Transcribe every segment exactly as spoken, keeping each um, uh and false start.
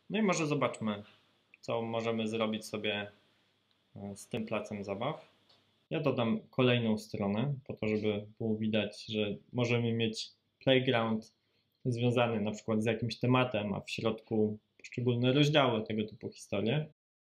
No i może zobaczmy, co możemy zrobić sobie z tym placem zabaw. Ja dodam kolejną stronę, po to, żeby było widać, że możemy mieć playground związany na przykład z jakimś tematem, a w środku poszczególne rozdziały, tego typu historie.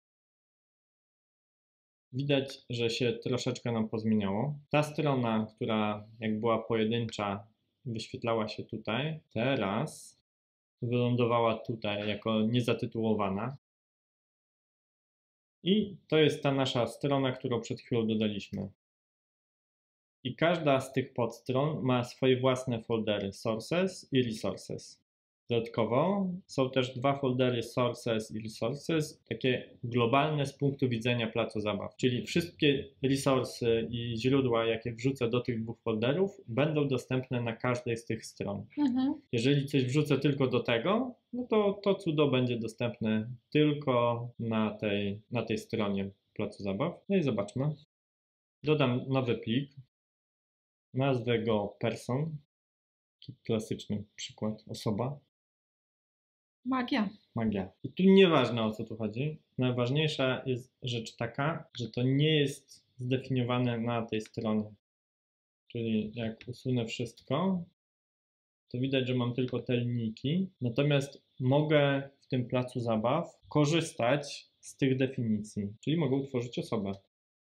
Widać, że się troszeczkę nam pozmieniało. Ta strona, która jak była pojedyncza, wyświetlała się tutaj, teraz wylądowała tutaj jako niezatytułowana. I to jest ta nasza strona, którą przed chwilą dodaliśmy. I każda z tych podstron ma swoje własne foldery Sources i Resources. Dodatkowo są też dwa foldery Sources i Resources, takie globalne z punktu widzenia placu zabaw. Czyli wszystkie resursy i źródła, jakie wrzucę do tych dwóch folderów, będą dostępne na każdej z tych stron. Mhm. Jeżeli coś wrzucę tylko do tego, no to to cudo będzie dostępne tylko na tej, na tej stronie placu zabaw. No i zobaczmy. Dodam nowy plik. Nazwę go person. Taki klasyczny przykład. Osoba. Magia. Magia. I tu nieważne, o co tu chodzi. Najważniejsza jest rzecz taka, że to nie jest zdefiniowane na tej stronie. Czyli jak usunę wszystko, to widać, że mam tylko te linijki. Natomiast mogę w tym placu zabaw korzystać z tych definicji. Czyli mogę utworzyć osobę.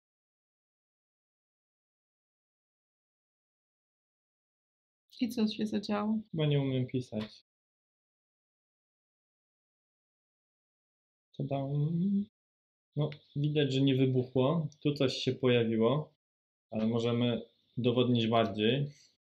I co się zadziało? Chyba nie umiem pisać. Co tam? No, widać, że nie wybuchło. Tu coś się pojawiło, ale możemy udowodnić bardziej.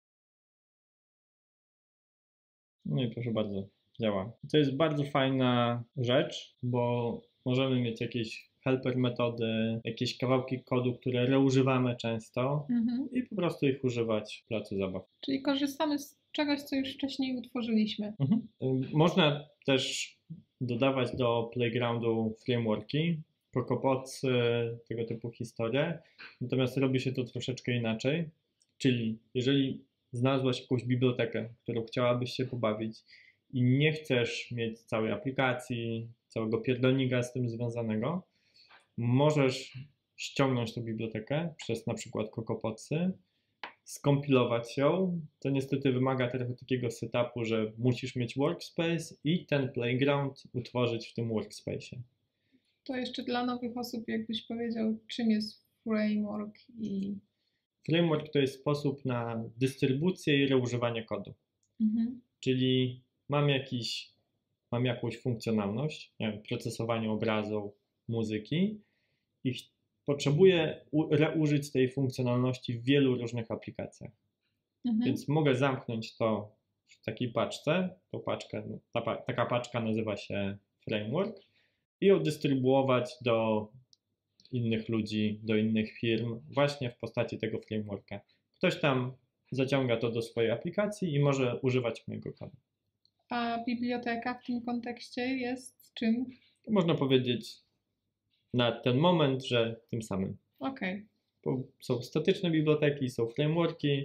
No i proszę bardzo, działa. To jest bardzo fajna rzecz, bo możemy mieć jakieś helper metody, jakieś kawałki kodu, które reużywamy często mhm. i po prostu ich używać w placu zabaw. Czyli korzystamy z czegoś, co już wcześniej utworzyliśmy. Mhm. Można też dodawać do playgroundu frameworki, Cocopods, tego typu historie, natomiast robi się to troszeczkę inaczej, czyli jeżeli znalazłaś jakąś bibliotekę, którą chciałabyś się pobawić i nie chcesz mieć całej aplikacji, całego pierdolnika z tym związanego, możesz ściągnąć tę bibliotekę przez na przykład Cocopodsy, skompilować ją. To niestety wymaga trochę takiego setupu, że musisz mieć workspace i ten playground utworzyć w tym workspace'ie. To jeszcze dla nowych osób, jakbyś powiedział, czym jest framework i... Framework to jest sposób na dystrybucję i reużywanie kodu. Mhm. Czyli mam jakiś, mam jakąś funkcjonalność, nie wiem, procesowanie obrazu, muzyki i potrzebuję reużyć tej funkcjonalności w wielu różnych aplikacjach. Mhm. Więc mogę zamknąć to w takiej paczce. Tą paczkę, ta, taka paczka nazywa się framework i ją dystrybuować do innych ludzi, do innych firm właśnie w postaci tego frameworka. Ktoś tam zaciąga to do swojej aplikacji i może używać mojego kodu. A biblioteka w tym kontekście jest czym? Można powiedzieć na ten moment, że tym samym. Okej. Okay. Są statyczne biblioteki, są frameworki.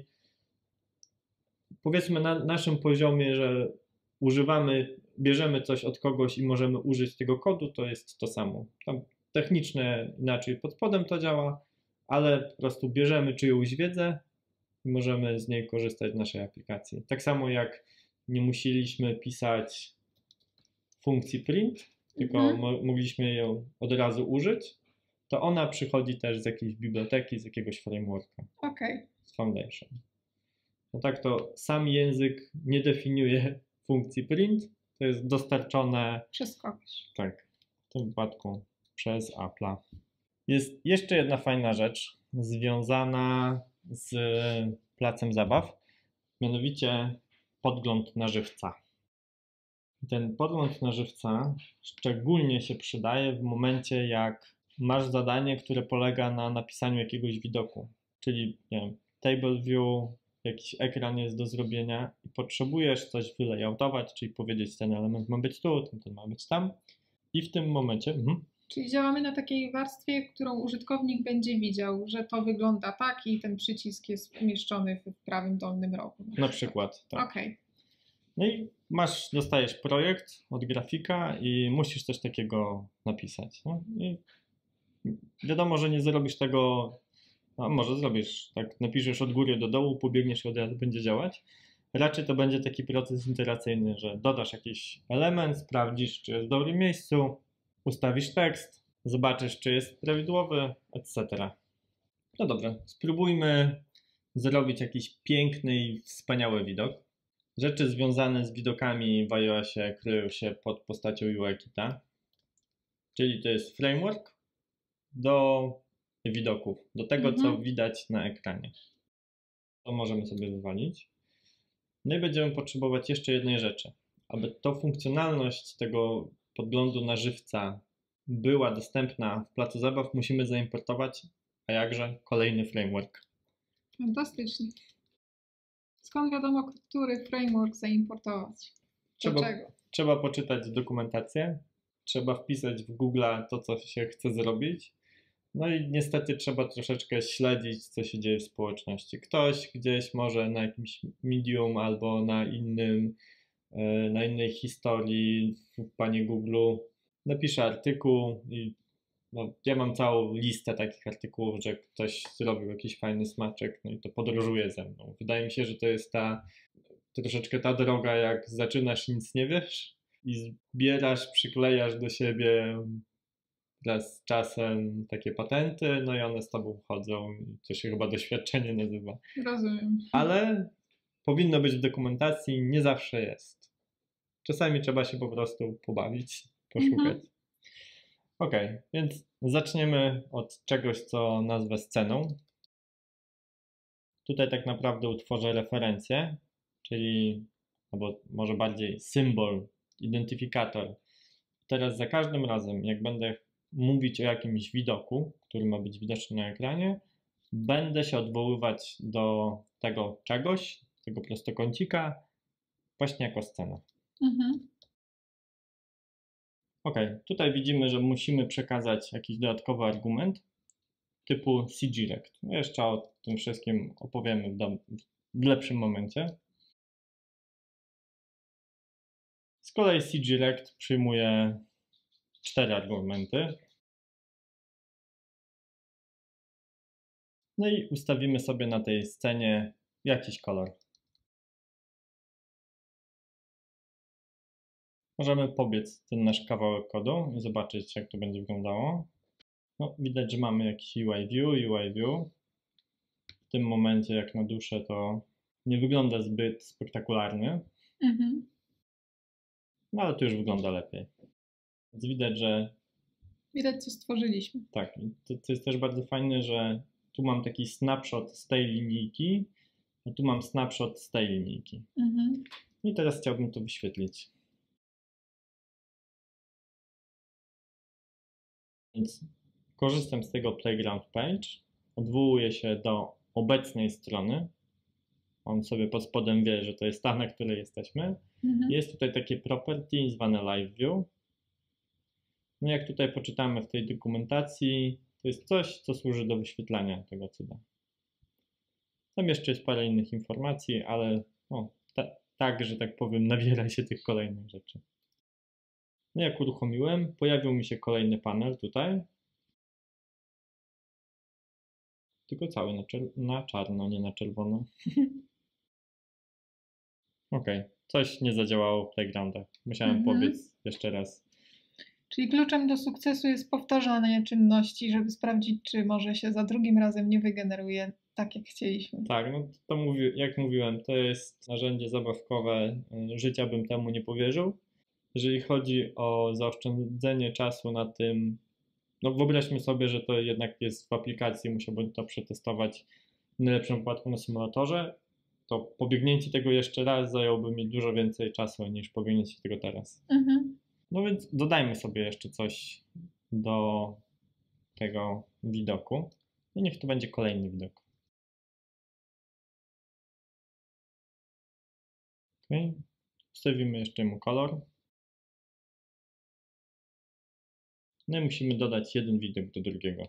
Powiedzmy na naszym poziomie, że używamy, bierzemy coś od kogoś i możemy użyć tego kodu, to jest to samo. Tam technicznie inaczej pod spodem to działa, ale po prostu bierzemy czyjąś wiedzę i możemy z niej korzystać w naszej aplikacji. Tak samo jak nie musieliśmy pisać funkcji print, tylko mhm. mo mogliśmy ją od razu użyć, to ona przychodzi też z jakiejś biblioteki, z jakiegoś frameworka. Okay. Z Foundation. No tak to sam język nie definiuje funkcji print, to jest dostarczone przez kogoś. Tak, w tym wypadku przez Apple'a. Jest jeszcze jedna fajna rzecz związana z placem zabaw, mianowicie podgląd na żywca. Ten podgląd na żywca szczególnie się przydaje w momencie, jak masz zadanie, które polega na napisaniu jakiegoś widoku, czyli nie wiem, table view, jakiś ekran jest do zrobienia i potrzebujesz coś wylayoutować, czyli powiedzieć, ten element ma być tu, ten, ten ma być tam i w tym momencie... Mhm. Czyli działamy na takiej warstwie, którą użytkownik będzie widział, że to wygląda tak i ten przycisk jest umieszczony w prawym dolnym rogu. Na, na przykład, tak. Okej. No i masz, dostajesz projekt od grafika i musisz coś takiego napisać. No? I wiadomo, że nie zrobisz tego, a może zrobisz, tak napiszesz od góry do dołu, pobiegniesz i od razu będzie działać. Raczej to będzie taki proces iteracyjny, że dodasz jakiś element, sprawdzisz, czy jest w dobrym miejscu, ustawisz tekst, zobaczysz, czy jest prawidłowy, et cetera. No dobra, spróbujmy zrobić jakiś piękny i wspaniały widok. Rzeczy związane z widokami w iOSie kryją się pod postacią U I Kita, czyli to jest framework do widoków, do tego, Mhm. co widać na ekranie. To możemy sobie wywalić. No i będziemy potrzebować jeszcze jednej rzeczy. Aby to funkcjonalność tego podglądu na żywca była dostępna w placu zabaw, musimy zaimportować, a jakże, kolejny framework. Fantastycznie. Skąd wiadomo, który framework zaimportować? Trzeba, Dlaczego? trzeba poczytać dokumentację, trzeba wpisać w Google to, co się chce zrobić. No i niestety trzeba troszeczkę śledzić, co się dzieje w społeczności. Ktoś gdzieś może na jakimś medium albo na innym, na innej historii w Panie Google napisze artykuł i no, ja mam całą listę takich artykułów, że ktoś zrobił jakiś fajny smaczek, no i to podróżuje ze mną. Wydaje mi się, że to jest ta troszeczkę ta droga, jak zaczynasz, nic nie wiesz i zbierasz, przyklejasz do siebie wraz z czasem takie patenty, no i one z tobą chodzą. To się chyba doświadczenie nazywa. Rozumiem. Ale powinno być w dokumentacji, nie zawsze jest. Czasami trzeba się po prostu pobawić, poszukać. Mhm. Ok, więc zaczniemy od czegoś, co nazwę sceną. Tutaj tak naprawdę utworzę referencję, czyli, albo może bardziej symbol, identyfikator. Teraz za każdym razem, jak będę mówić o jakimś widoku, który ma być widoczny na ekranie, będę się odwoływać do tego czegoś, tego prostokącika, właśnie jako scena. Mhm. Ok, tutaj widzimy, że musimy przekazać jakiś dodatkowy argument typu cGirect. Jeszcze o tym wszystkim opowiemy w, do, w lepszym momencie. Z kolei cGirect przyjmuje cztery argumenty. No i ustawimy sobie na tej scenie jakiś kolor. Możemy pobiec ten nasz kawałek kodu i zobaczyć, jak to będzie wyglądało. No, widać, że mamy jakiś U I View, U I View. W tym momencie, jak na duszę, to nie wygląda zbyt spektakularny. Mhm. No, ale to już wygląda lepiej. Więc widać, że Widać, co stworzyliśmy. tak, to, to jest też bardzo fajne, że tu mam taki snapshot z tej linijki, a tu mam snapshot z tej linijki. Mhm. I teraz chciałbym to wyświetlić. Więc korzystam z tego Playground Page, odwołuję się do obecnej strony. On sobie pod spodem wie, że to jest ta, na której jesteśmy. Mhm. Jest tutaj takie property zwane Live View. No jak tutaj poczytamy w tej dokumentacji, to jest coś, co służy do wyświetlania tego cuda. Tam jeszcze jest parę innych informacji, ale no, ta, tak, że tak powiem, nabiera się tych kolejnych rzeczy. No jak uruchomiłem, pojawił mi się kolejny panel tutaj. Tylko cały na, na czarno, nie na czerwono. Ok, coś nie zadziałało w Playgroundach. Musiałem Mhm. pobiec jeszcze raz. Czyli kluczem do sukcesu jest powtarzanie czynności, żeby sprawdzić, czy może się za drugim razem nie wygeneruje tak, jak chcieliśmy. Tak, no to mówi, jak mówiłem, to jest narzędzie zabawkowe. Życia bym temu nie powierzył. Jeżeli chodzi o zaoszczędzenie czasu na tym, no wyobraźmy sobie, że to jednak jest w aplikacji, musiałbym to przetestować w najlepszym wypadku na symulatorze, to pobiegnięcie tego jeszcze raz zajęłoby mi dużo więcej czasu niż pobiegnięcie tego teraz. Mhm. No więc dodajmy sobie jeszcze coś do tego widoku i niech to będzie kolejny widok. Okay. Wstawimy jeszcze mu kolor. No i musimy dodać jeden widok do drugiego.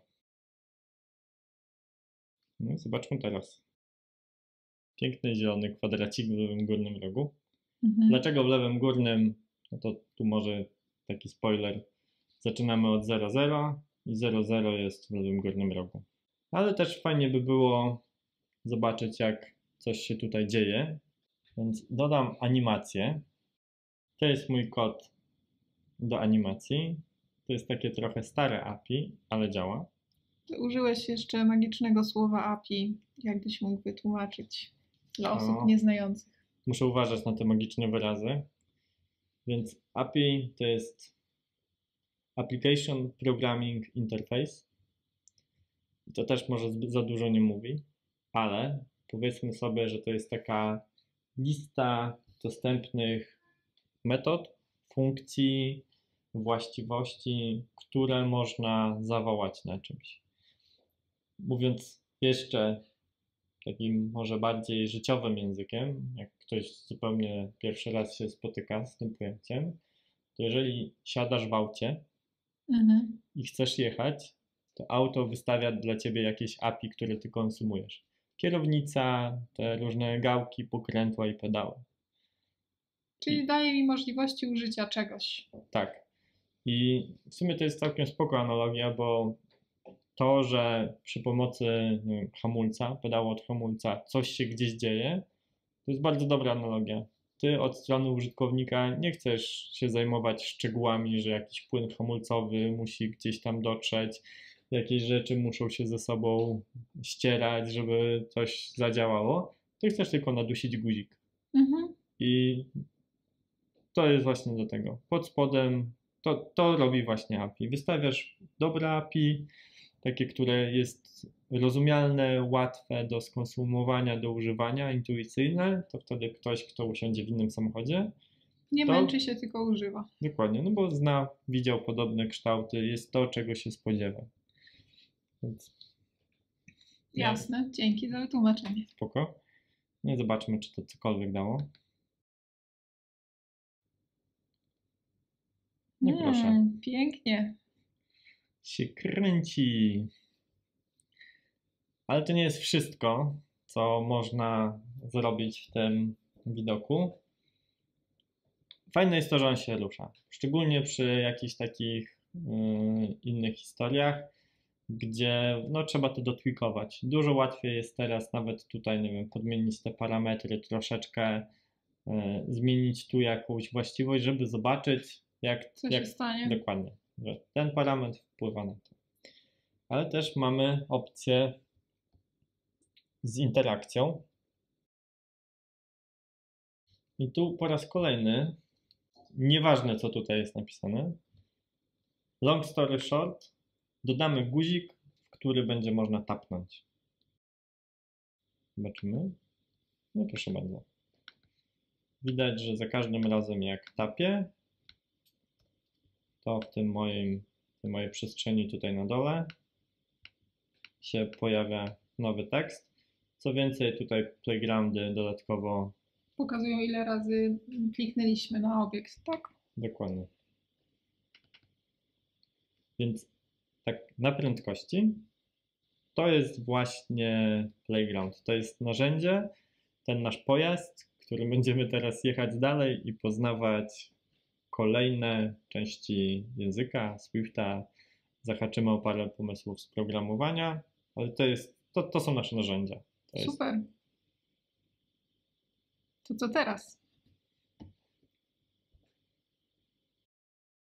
No, zobaczmy teraz. Piękny zielony kwadracik w lewym górnym rogu. Mhm. Dlaczego w lewym górnym, no to tu może taki spoiler, zaczynamy od zero zero i zero zero jest w lewym górnym rogu. Ale też fajnie by było zobaczyć, jak coś się tutaj dzieje, więc dodam animację. To jest mój kod do animacji. To jest takie trochę stare A P I, ale działa. Użyłeś jeszcze magicznego słowa A P I. Jakbyś mógł wytłumaczyć dla osób No. nieznających? Muszę uważać na te magiczne wyrazy. Więc A P I to jest Application Programming Interface. I to też może za dużo nie mówi, ale powiedzmy sobie, że to jest taka lista dostępnych metod, funkcji, właściwości, które można zawołać na czymś. Mówiąc jeszcze takim może bardziej życiowym językiem, jak ktoś zupełnie pierwszy raz się spotyka z tym pojęciem, to jeżeli siadasz w aucie Mhm. i chcesz jechać, to auto wystawia dla ciebie jakieś A P I, które ty konsumujesz. Kierownica, te różne gałki, pokrętła i pedały. Czyli daje mi możliwości użycia czegoś. Tak. I w sumie to jest całkiem spoko analogia, bo to, że przy pomocy nie wiem, hamulca, pedału od hamulca coś się gdzieś dzieje, to jest bardzo dobra analogia. Ty od strony użytkownika nie chcesz się zajmować szczegółami, że jakiś płyn hamulcowy musi gdzieś tam dotrzeć, jakieś rzeczy muszą się ze sobą ścierać, żeby coś zadziałało. Ty chcesz tylko nadusić guzik. Mhm. I to jest właśnie do tego. Pod spodem to, to robi właśnie A P I. Wystawiasz dobre A P I, takie, które jest rozumialne, łatwe do skonsumowania, do używania, intuicyjne, to wtedy ktoś, kto usiądzie w innym samochodzie, Nie to męczy się, tylko używa. dokładnie, no bo zna, widział podobne kształty, jest to, czego się spodziewa. Więc Jasne, dzięki za wytłumaczenie. spoko. No i zobaczmy, czy to cokolwiek dało. No Mm, proszę. Pięknie. Się kręci. Ale to nie jest wszystko, co można zrobić w tym widoku. Fajne jest to, że on się rusza. Szczególnie przy jakichś takich yy, innych historiach, gdzie no, trzeba to dotwikować. Dużo łatwiej jest teraz nawet tutaj, nie wiem, podmienić te parametry, troszeczkę yy, zmienić tu jakąś właściwość, żeby zobaczyć, jak, Co jak się stanie? dokładnie, że ten parametr wpływa na to. Ale też mamy opcję z interakcją. I tu po raz kolejny, nieważne co tutaj jest napisane, long story short, dodamy guzik, w który będzie można tapnąć. Zobaczymy. No proszę bardzo. Widać, że za każdym razem jak tapię, to w tym moim, w tej mojej przestrzeni tutaj na dole się pojawia nowy tekst. Co więcej, tutaj playgroundy dodatkowo Pokazują, ile razy kliknęliśmy na obiekt, tak? dokładnie. Więc tak na prędkości to jest właśnie playground. To jest narzędzie, ten nasz pojazd, którym będziemy teraz jechać dalej i poznawać kolejne części języka, Swifta. Zahaczymy o parę pomysłów z programowania, ale to, jest, to, to są nasze narzędzia. To jest Super. To co teraz?